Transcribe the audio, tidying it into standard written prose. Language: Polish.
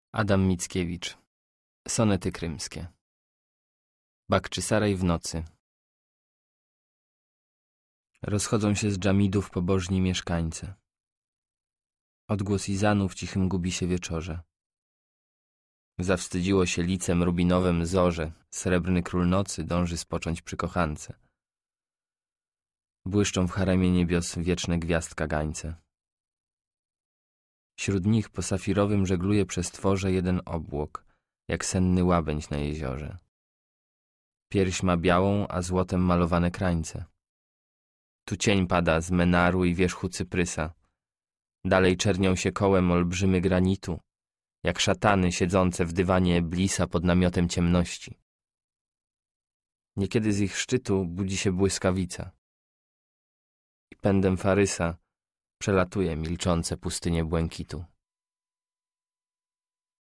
Adam Mickiewicz. Sonety krymskie. Bakczysaraj w nocy. Rozchodzą się z dżamidów pobożni mieszkańcy. Odgłos izanu w cichym gubi się wieczorze. Zawstydziło się licem rubinowym zorze. Srebrny król nocy dąży spocząć przy kochance. Błyszczą w haremie niebios wieczne gwiazd kagańce. Wśród nich po safirowym żegluje przez tworze jeden obłok, jak senny łabędź na jeziorze. Pierś ma białą, a złotem malowane krańce. Tu cień pada z menaru i wierzchu cyprysa. Dalej czernią się kołem olbrzymy granitu, jak szatany siedzące w dywanie Eblisa pod namiotem ciemności. Niekiedy z ich szczytu budzi się błyskawica i pędem Farysa przelatuje milczące pustynie błękitu.